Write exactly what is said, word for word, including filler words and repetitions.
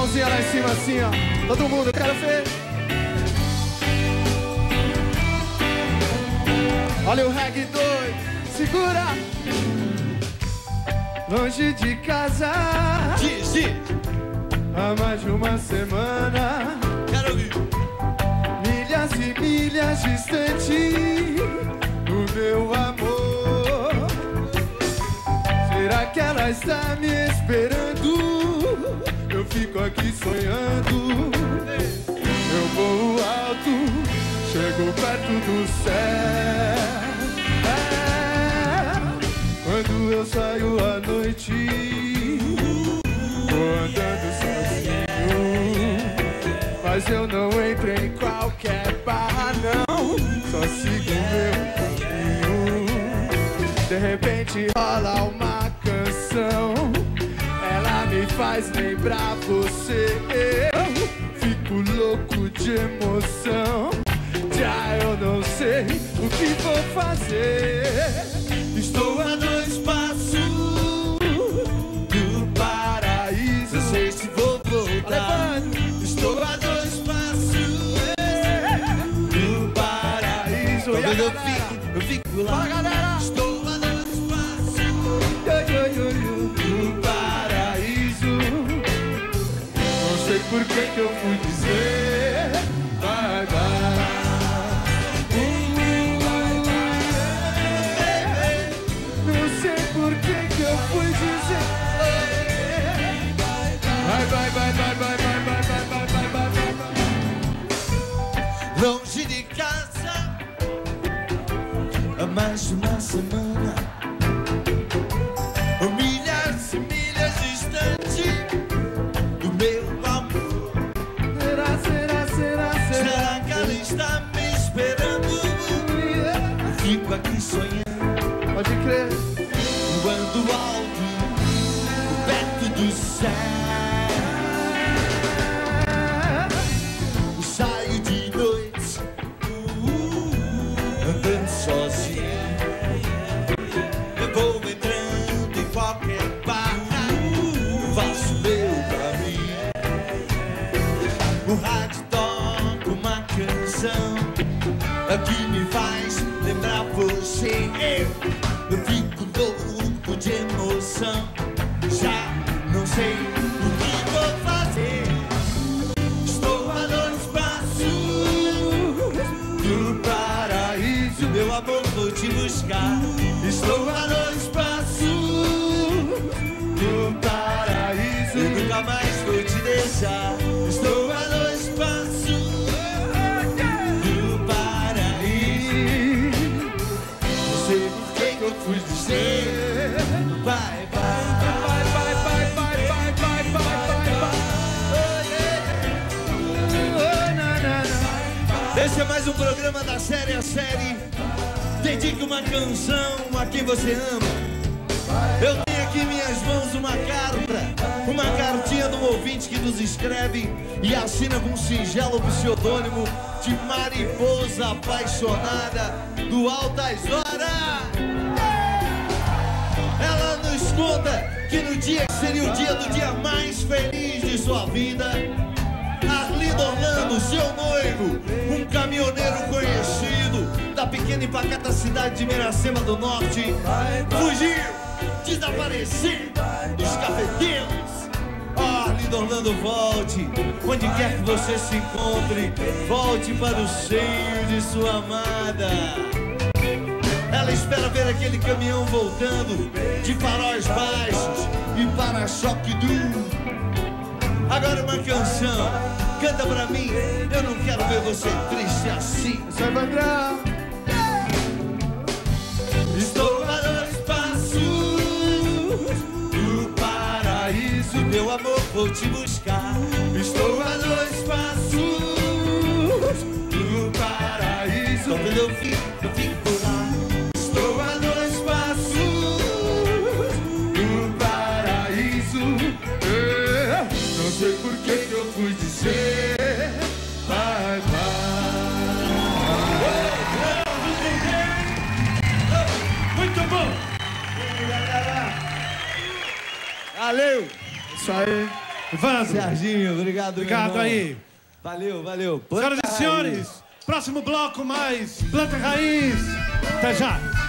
Mãozinha lá em cima assim, ó. Todo mundo, eu quero ver. Olha o reggae doido, segura. Longe de casa, Diz, diz. há mais de uma semana. Quero ouvir. Milhas e milhas distante do meu amor. Será que ela está me esperando? Eu fico aqui sonhando. Eu vou alto, chego perto do céu. É, quando eu saio à noite, vou andando sozinho. Mas eu não entro em qualquer barra, não. Só sigo meu caminho. De repente rola uma canção, ela me faz lembrar você. Eu fico louco de emoção. Já eu não sei o que vou fazer. Estou a dois passos do paraíso. Não sei se vou voltar. Estou a dois passos do paraíso. Talvez E a eu galera? fique, eu fico lá. Fala, galera! Estou a dois passos Yo, yo, yo, yo, do paraíso. Não sei por que que eu fui dizer bye bye. Não sei por que que eu fui dizer bye bye bye bye bye bye bye bye bye bye bye. longe de casa há mais de uma semana. Milhas e milhas distante do meu amor. Será, será, será, será? Será que ela está me esperando? Eu fico aqui sonhando, Pode crer. voando alto, perto do céu. Saio de noite, andando sozinho. Eu vou entrando em qualquer barra, faço meu caminho. O rádio toca uma canção que me faz lembrar você. Eu fico louco de emoção. Já não sei o que vou fazer. Estou a dois passos do paraíso. Meu amor, vou te buscar. Estou a dois passos do paraíso. Eu nunca mais vou te deixar. Estou a dois passos do paraíso. Não sei por que que eu fui dizer bye bye. Bye, bye, bye, bye, bye, bye, bye, bye, bye. Oh, na, na, na. Esse é mais um programa da série A Série. Dedique uma canção a quem você ama. Eu tenho aqui em minhas mãos uma carta, uma cartinha de um ouvinte que nos escreve e assina com um singelo pseudônimo de Mariposa Apaixonada do Altas Horas. Ela nos conta que no dia que seria o dia do dia mais feliz de sua vida, Arlindo Orlando, seu noivo, um caminhoneiro conhecido da pequena e pacata cidade de Miracema do Norte, fugiu, desapareceu dos cafeteiros. Oh, Arlindo Orlando, volte, onde quer que você se encontre, volte para o seio de sua amada. Ela espera ver aquele caminhão voltando de faróis baixos e para-choque duro. Agora uma canção, canta pra mim, eu não quero ver você triste assim. Você vai entrar. Estou a dois passos do paraíso. Meu amor, vou te buscar. Estou a dois passos do paraíso. Quando eu fico, eu fico lá. Estou a dois passos No paraíso. É, não sei por que que eu fui dizer bye bye. Muito bom! Valeu! Isso aí. Evandro. Serginho, obrigado, Obrigado meu irmão. aí. Valeu, valeu. Senhoras e Planta senhores, raiz. próximo bloco mais Planta Raiz. Até já.